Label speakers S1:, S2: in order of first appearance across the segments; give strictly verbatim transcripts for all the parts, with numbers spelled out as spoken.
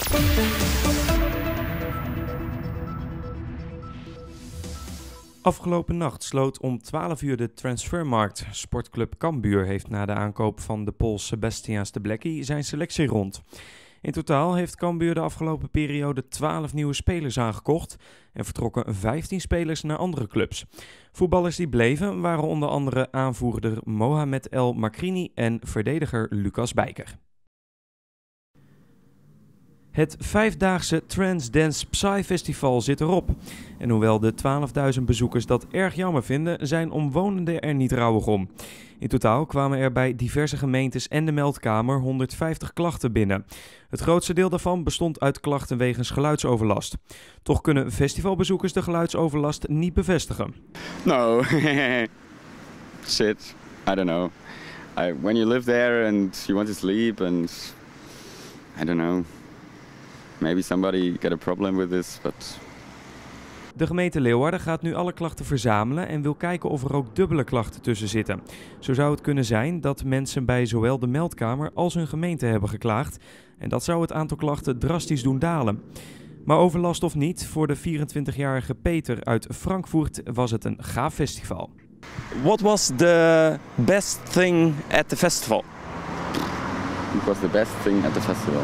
S1: Afgelopen nacht sloot om twaalf uur de transfermarkt. Sportclub Cambuur heeft na de aankoop van de Pool Sebastian Steblecki zijn selectie rond. In totaal heeft Cambuur de afgelopen periode twaalf nieuwe spelers aangekocht en vertrokken vijftien spelers naar andere clubs. Voetballers die bleven waren onder andere aanvoerder Mohamed El Makrini en verdediger Lucas Bijker. Het vijfdaagse Trance Dance Psy Festival zit erop. En hoewel de twaalfduizend bezoekers dat erg jammer vinden, zijn omwonenden er niet rouwig om. In totaal kwamen er bij diverse gemeentes en de meldkamer honderdvijftig klachten binnen. Het grootste deel daarvan bestond uit klachten wegens geluidsoverlast. Toch kunnen festivalbezoekers de geluidsoverlast niet bevestigen.
S2: No, shit, I don't know. I, when you live there and you want to sleep and I don't know. Maybe somebody got a problem with this, but...
S1: De gemeente Leeuwarden gaat nu alle klachten verzamelen en wil kijken of er ook dubbele klachten tussen zitten. Zo zou het kunnen zijn dat mensen bij zowel de meldkamer als hun gemeente hebben geklaagd. En dat zou het aantal klachten drastisch doen dalen. Maar overlast of niet, voor de vierentwintigjarige Peter uit Frankfurt was het een gaaf festival.
S3: What was the best thing at the festival?
S2: It was the best thing at the festival.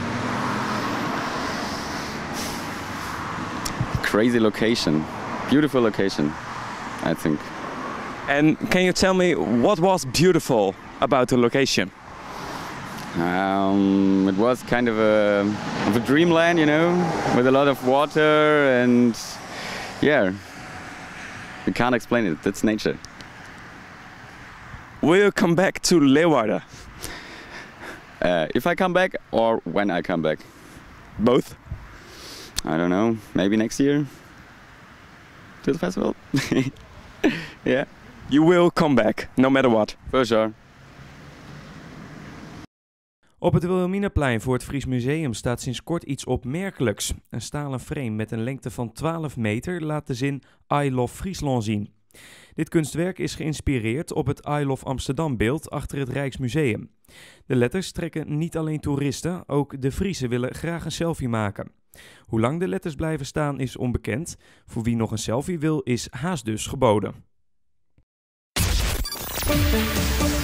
S2: Crazy location, beautiful location, I think.
S3: And can you tell me what was beautiful about the location?
S2: Um, it was kind of a, of a dreamland, you know, with a lot of water and yeah, you can't explain it, it's nature.
S3: Will you come back to Leeuwarden?
S2: Uh, if I come back or when I come back?
S3: Both?
S2: I don't know, maybe next year to the festival. Yeah.
S3: You will come back, no matter what.
S2: For sure.
S1: Op het Wilhelminaplein voor het Fries Museum staat sinds kort iets opmerkelijks. Een stalen frame met een lengte van twaalf meter laat de zin I Love Friesland zien. Dit kunstwerk is geïnspireerd op het I Love Amsterdam beeld achter het Rijksmuseum. De letters trekken niet alleen toeristen, ook de Friesen willen graag een selfie maken. Hoe lang de letters blijven staan is onbekend. Voor wie nog een selfie wil is haast dus geboden.